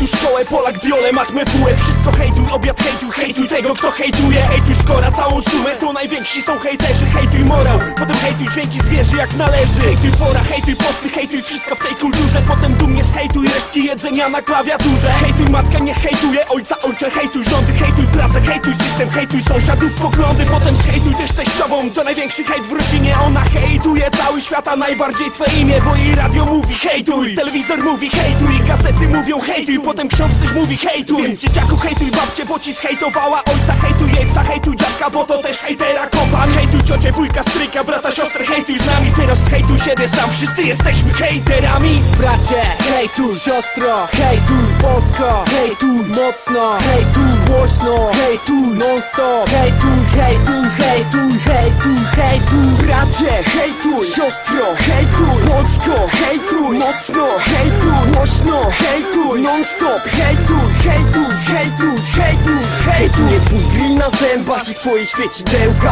szkołę, Polak, wiolę, matmę, bułę. Wszystko hejtuj, obiad hejtuj, hejtuj tego, kto hejtuje. Hejtuj skora, całą sumę, to najwięksi są hejterzy. Hejtuj morał, potem hejtuj dźwięki zwierzy jak należy. Hejtuj fora, hejtuj posty, hejtuj wszystko w tej kulturze. Potem dumnie zhejtuj resztki jedzenia na klawiaturze. Hejtuj matkę, nie hejtuje ojca, ojcze, hejtuj rządy. Hejtuj pracę, hejtuj system, hejtuj sąsiadów, poglądy. Potem zhejtuj też teściową, to największy hejt w rodzinie. Ona hejtuje cały świat, a najbardziej twe imię. Bo jej radio mówi hejtuj, telewizor mówi hejtuj, gazety mówią hejtuj, potem ksiądz też mówi hejtuj. Więc dzieciaku hejtuj babcie, bo ci zhejtowała ojca. Hejtuj jejca, hejtuj dziadka, bo to też hejtera kompan. Hejtuj ciocię, wujka, stryjka, brata, siostrę, hejtuj z nami. Teraz hejtuj siebie sam, wszyscy jesteśmy hejterami. Bracie, hejtuj, siostro, hejtuj, Polsko, hejtuj, mocno, hejtuj, głośno, hejtuj, non stop, hejtuj, hejtuj, hejtuj, hejtuj, hejtuj. Bracie, hejtuj, siostro, hejtuj, Polsko, hejtuj, mocno, hejtuj, głośno, hejtuj, non stop, hejtuj, hejtuj, hejtuj, hejtuj, hejtuj. Nie twój grill na zębach i twoje świecidełka.